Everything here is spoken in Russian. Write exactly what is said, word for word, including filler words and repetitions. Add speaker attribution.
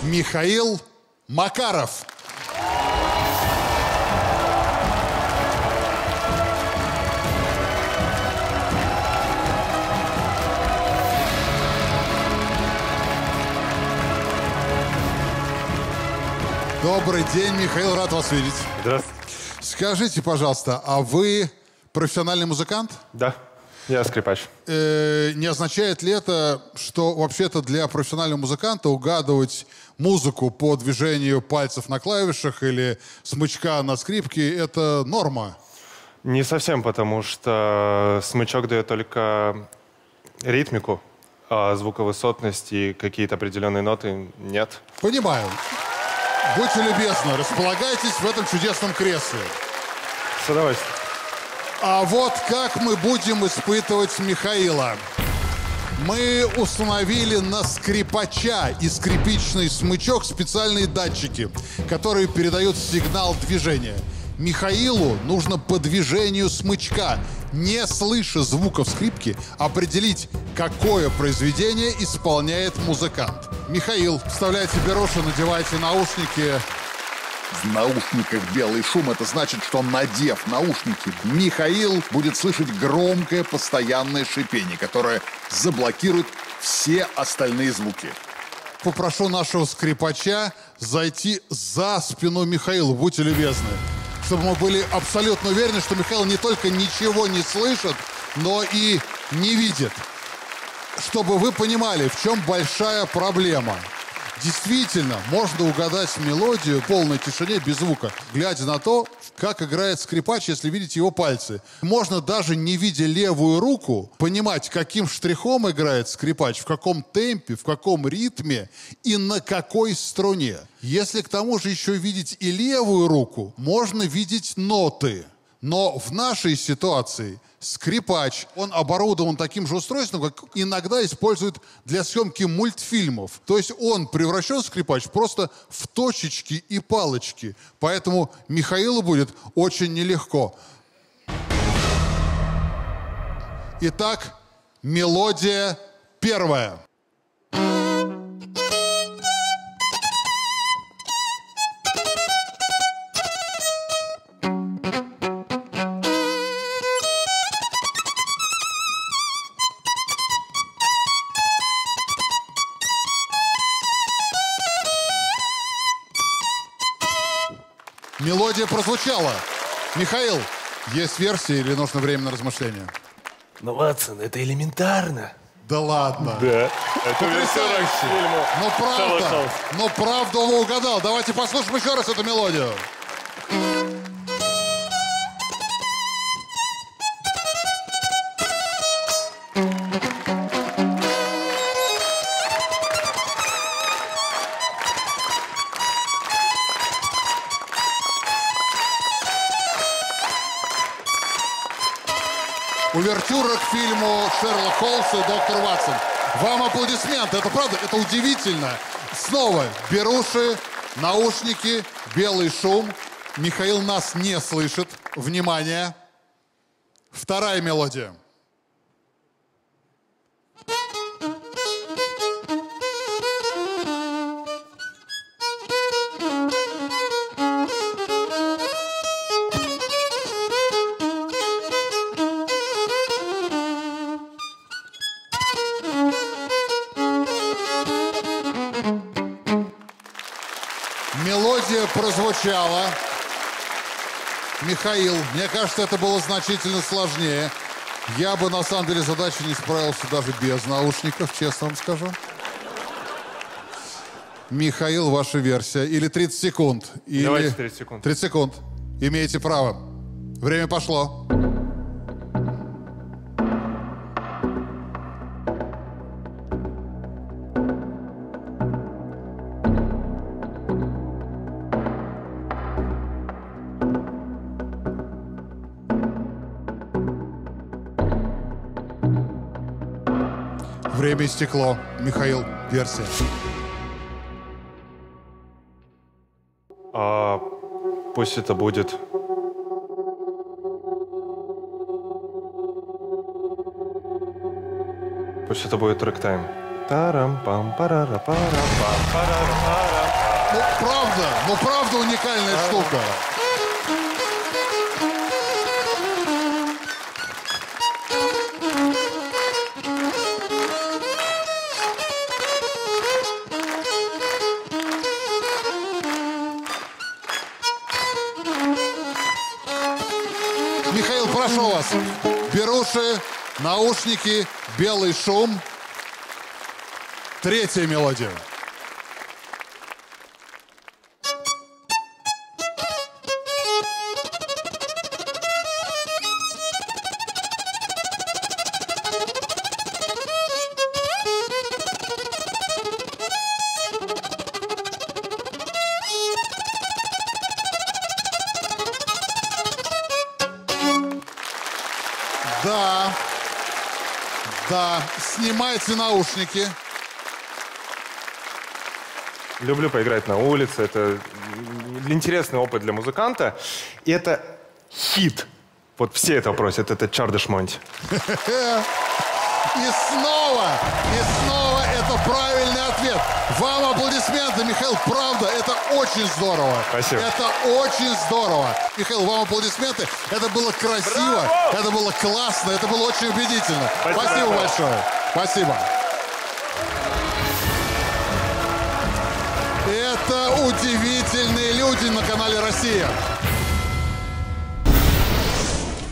Speaker 1: Михаил Макаров. Добрый день, Михаил, рад вас видеть.
Speaker 2: Здравствуйте.
Speaker 1: Скажите, пожалуйста, а вы профессиональный музыкант?
Speaker 2: Да, я скрипач.
Speaker 1: Э, не означает ли это, что вообще-то для профессионального музыканта угадывать музыку по движению пальцев на клавишах или смычка на скрипке — это норма?
Speaker 2: Не совсем, потому что смычок дает только ритмику, а звуковысотность и какие-то определенные ноты нет.
Speaker 1: Понимаю. Будьте любезны, располагайтесь в этом чудесном кресле.
Speaker 2: С удовольствием.
Speaker 1: А вот как мы будем испытывать Михаила. Мы установили на скрипача и скрипичный смычок специальные датчики, которые передают сигнал движения. Михаилу нужно по движению смычка, не слыша звуков скрипки, определить, какое произведение исполняет музыкант. Михаил, вставляйте беруши, надевайте наушники.
Speaker 3: В наушниках белый шум. Это значит, что, надев наушники, Михаил будет слышать громкое постоянное шипение, которое заблокирует все остальные звуки.
Speaker 1: Попрошу нашего скрипача зайти за спину Михаила. Будьте любезны. Чтобы мы были абсолютно уверены, что Михаил не только ничего не слышит, но и не видит. Чтобы вы понимали, в чем большая проблема. Действительно, можно угадать мелодию в полной тишине без звука, глядя на то, как играет скрипач, если видите его пальцы. Можно даже не видя левую руку, понимать, каким штрихом играет скрипач, в каком темпе, в каком ритме и на какой струне. Если к тому же еще видеть и левую руку, можно видеть ноты. Но в нашей ситуации скрипач, он оборудован таким же устройством, как иногда используют для съемки мультфильмов. То есть он превращен, скрипач, просто в точечки и палочки. Поэтому Михаилу будет очень нелегко. Итак, мелодия первая. Мелодия прозвучала. Михаил, есть версия или нужно время на размышления?
Speaker 4: Ну, Ватсон, это элементарно.
Speaker 1: Да ладно.
Speaker 2: Да. Это версия фильма.
Speaker 1: Ну правда, ну правда он угадал. Давайте послушаем еще раз эту мелодию. Увертюра к фильму «Шерлок Холмс» и «Доктор Ватсон». Вам аплодисменты. Это правда, это удивительно. Снова беруши, наушники, белый шум. Михаил нас не слышит. Внимание. Вторая мелодия. Мелодия прозвучала. Михаил, мне кажется, это было значительно сложнее. Я бы, на самом деле, задачу не справился даже без наушников, честно вам скажу. Михаил, ваша версия. Или тридцать секунд. Или...
Speaker 2: Давайте тридцать секунд.
Speaker 1: тридцать секунд. Имеете право. Время пошло. Время истекло. Михаил, версия.
Speaker 2: А, пусть это будет... Пусть это будет трек-тайм.
Speaker 1: Ну, правда, ну, правда уникальная штука. Михаил, прошу вас. Беруши, наушники, белый шум. Третья мелодия. Да, да, снимайте наушники.
Speaker 2: Люблю поиграть на улице. Это интересный опыт для музыканта. И это хит. Вот все это просят. Это Чардыш Монти.
Speaker 1: И снова, и снова это правильный ответ. Вам аплодисменты, Михаил. Правда, это очень здорово.
Speaker 2: Спасибо.
Speaker 1: Это очень здорово. Михаил, вам аплодисменты. Это было красиво,
Speaker 2: Браво!
Speaker 1: это было классно, это было очень убедительно.
Speaker 2: Спасибо,
Speaker 1: Спасибо
Speaker 2: Браво.
Speaker 1: большое. Спасибо. Это удивительные люди на канале «Россия».